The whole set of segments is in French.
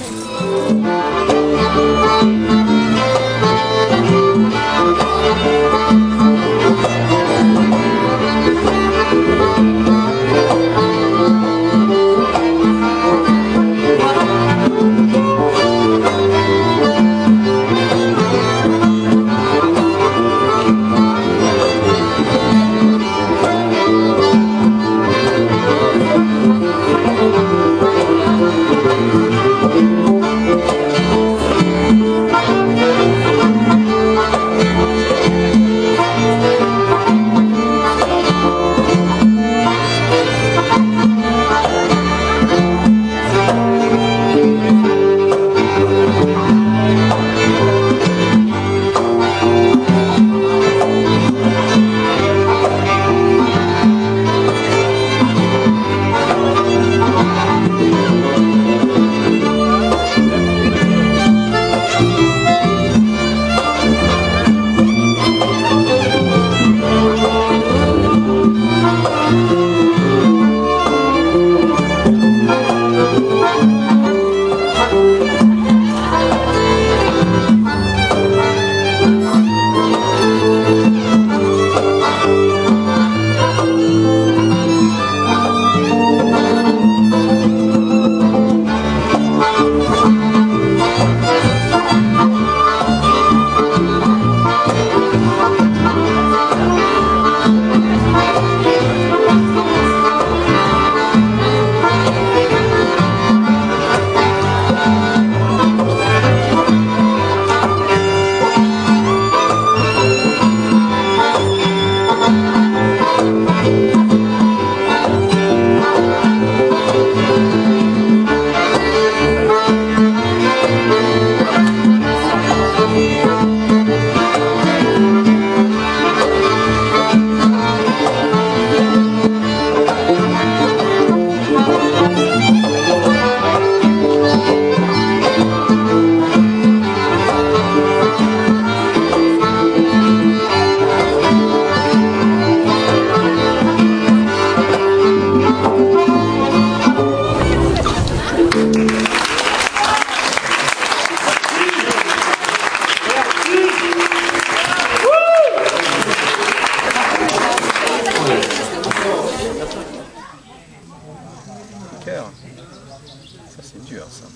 Ça c'est dur ça.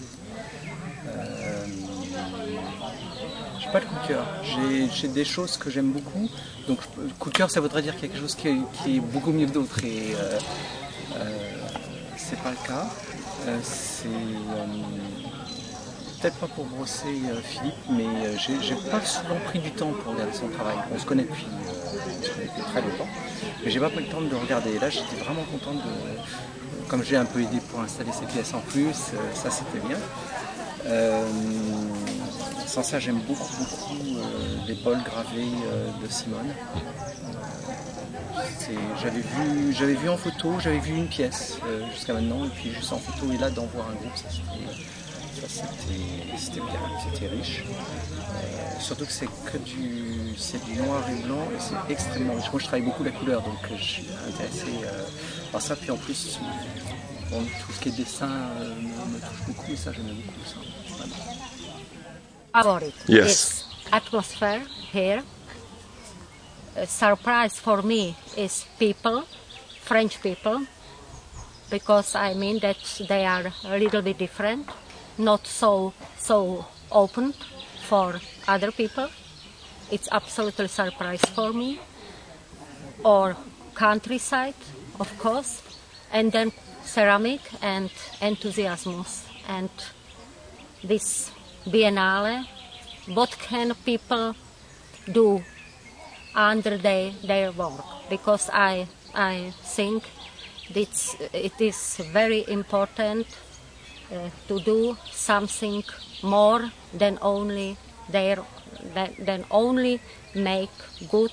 J'ai pas de coup de cœur. J'ai des choses que j'aime beaucoup. Donc coup de cœur ça voudrait dire qu'il y a quelque chose qui est beaucoup mieux que d'autres et c'est pas le cas. C'est peut-être pas pour brosser Philippe, mais j'ai pas souvent pris du temps pour regarder son travail. On se connaît depuis très longtemps, mais j'ai pas pris le temps de le regarder. Et là j'étais vraiment contente de, comme j'ai un peu aidé pour installer ces pièces en plus, ça c'était bien. Sans ça j'aime beaucoup les bols gravés de Simone. J'avais vu en photo, j'avais vu une pièce jusqu'à maintenant, et puis juste en photo et là d'en voir un groupe, c'était bien, c'était riche. Surtout que c'est du noir et blanc et c'est extrêmement riche. Moi je travaille beaucoup la couleur, donc je suis intéressé par ça. Puis en plus, bon, tout ce qui est dessin me touche beaucoup et ça j'aime beaucoup ça. Vraiment. About it. Yes. It's atmosphere here. A surprise for me is people, French people, because I mean that they are a little bit different, not so open for other people. It's absolutely surprise for me. Or countryside, of course, and then ceramic and enthusiasm and this Biennale. What can people do under their work? Because I think it is very important to do something more than only make good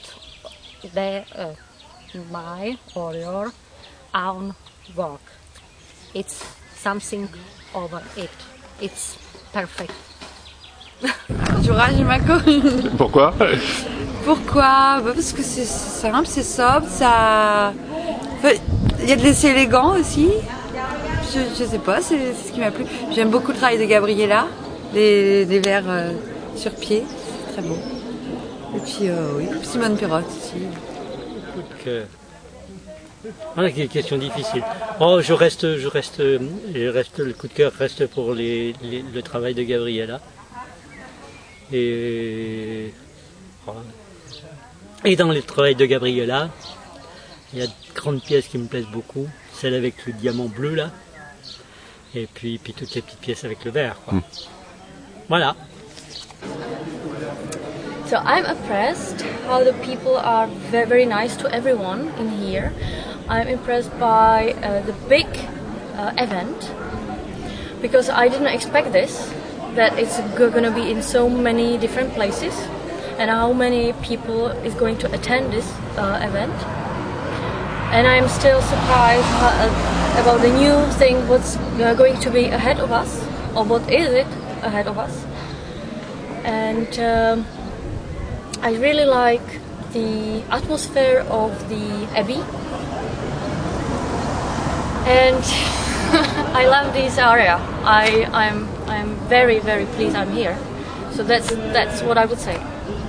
my or your own work. It's something over it. It's perfect. Du rage Mako. Pourquoi? Pourquoi? Parce que c'est simple, c'est sobre, ça... Il y a de l'essai élégant aussi. je sais pas, c'est ce qui m'a plu. J'aime beaucoup le travail de Gabriella, les verres sur pied, c'est très beau. Et puis oui, Simone Perrotte aussi. Voilà, une question difficile. Oh, le coup de cœur reste pour le travail de Gabriella. Et dans le travail de Gabriella, il y a de grandes pièces qui me plaisent beaucoup. Celle avec le diamant bleu là. Et puis toutes les petites pièces avec le vert, quoi. Voilà. So I'm impressed how the people are very nice to everyone in here. I'm impressed by the big event because I didn't expect this, that it's going to be in so many different places and how many people is going to attend this event. And I'm still surprised about the new thing, what's going to be ahead of us, or what is it ahead of us. And I really like the atmosphere of the Abbey, and I love this area. I'm very pleased I'm here. So that's what I would say.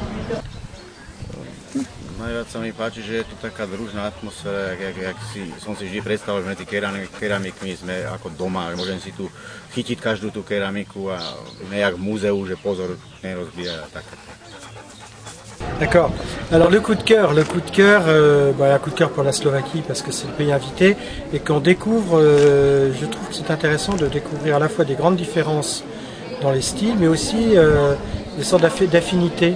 Najviac sa mi páči, že je tu taká družná atmosféra, jak som si vždy predstavil, že medzi keramikmi sme ako doma, že môžem si tu chytiť každú tú keramiku a nejak v múzeu, že pozor, nerozbíjať a tak. D'accord. Alors le coup de cœur, un coup de cœur pour la Slovaquie parce que c'est le pays invité et qu'on découvre, je trouve que c'est intéressant de découvrir à la fois des grandes différences dans les styles, mais aussi des sortes d'affinités.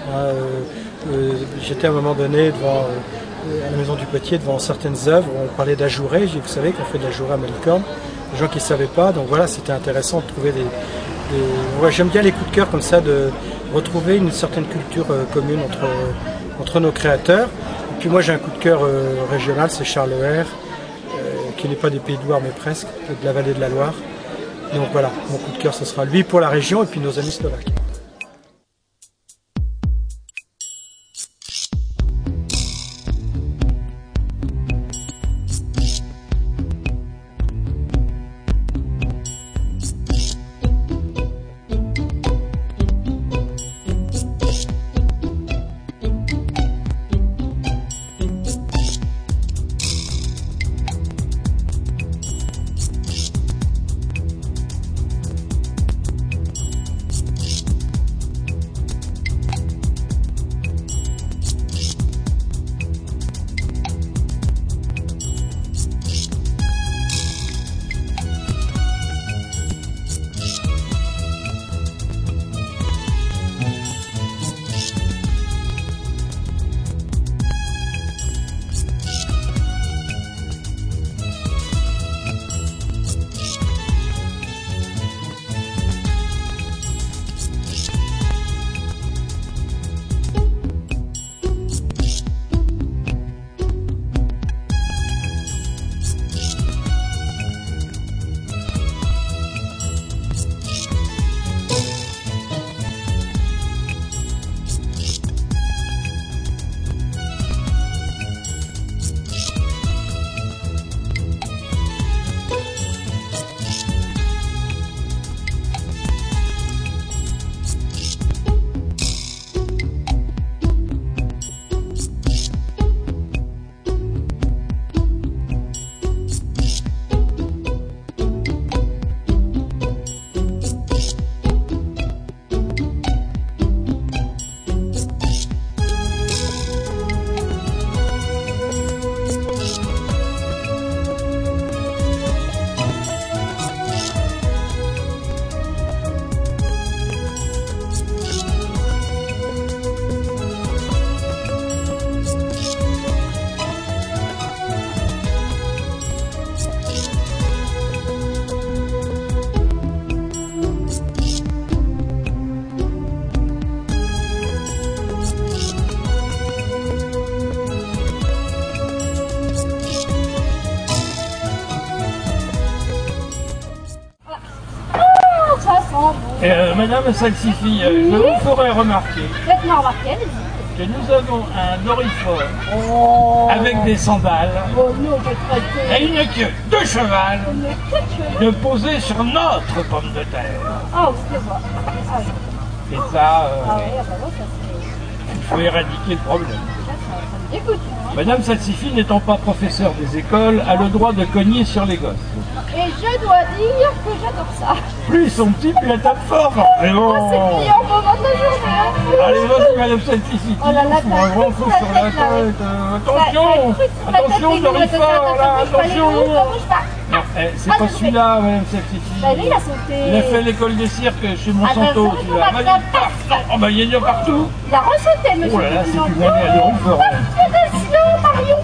J'étais à un moment donné devant à la Maison du Potier devant certaines œuvres, on parlait d'ajouré, vous savez qu'on fait de l'ajouré à Malicorne, des gens qui ne savaient pas, donc voilà, c'était intéressant de trouver ouais, j'aime bien les coups de cœur comme ça, de retrouver une certaine culture commune entre nos créateurs. Et puis moi j'ai un coup de cœur régional, c'est Charles Heer, qui n'est pas des Pays de Loire mais presque, de la vallée de la Loire. Donc voilà, mon coup de cœur ce sera lui pour la région et puis nos amis slovaques. Madame Salsifi, je vous ferai remarquer. Faites-moi remarquer, allez-y. que nous avons un orifor avec des sandales et une queue de cheval de poser sur notre pomme de terre. Et ça, il faut éradiquer le problème. Madame Salsifi, n'étant pas professeure des écoles, a le droit de cogner sur les gosses. Et je dois dire que j'adore ça. Plus ils sont petits, plus la tape fort. Mais bon. C'est le meilleur moment de la journée. Allez, vas-y, Madame Salsifi. Oh là là, un grand coup sur la tête. Attention, attention, l'orifor, là, attention. Non, c'est pas celui-là, Madame Salsifi. Bah lui, il a sauté. Il a fait l'école des cirques chez Monsanto. Oh bah il y en a partout. Il a ressauté, monsieur. Oh là là, c'est une année à l'orifor. Mario.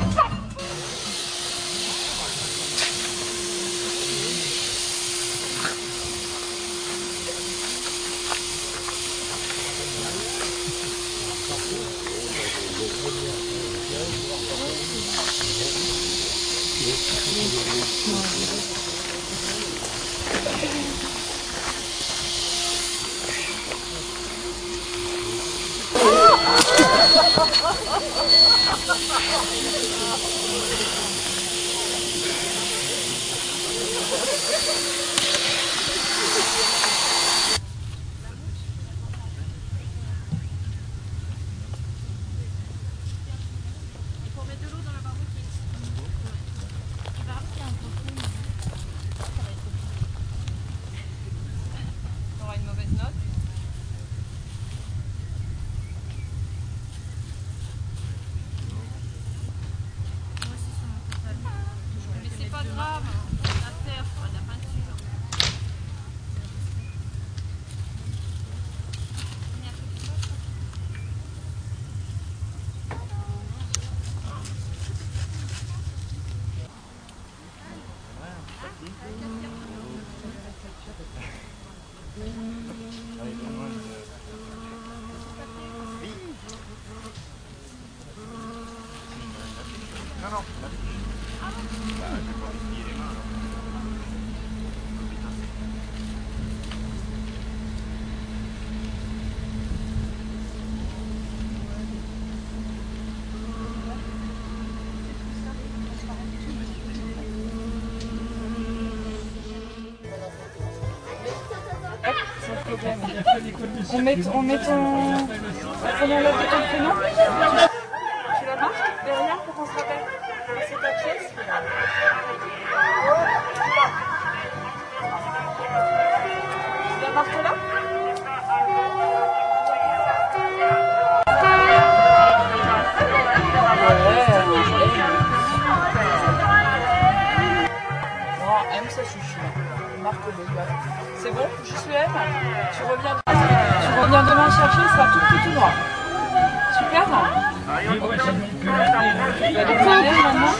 On met ton prénom. Tu la marques derrière pour qu'on se rappelle. C'est ta pièce. Tu la marques là? Non, M ça suffit. Marque-le. C'est bon? Juste le M. Tu reviens demain chercher, il sera tout droit. Super. Tu vas dépanner maintenant.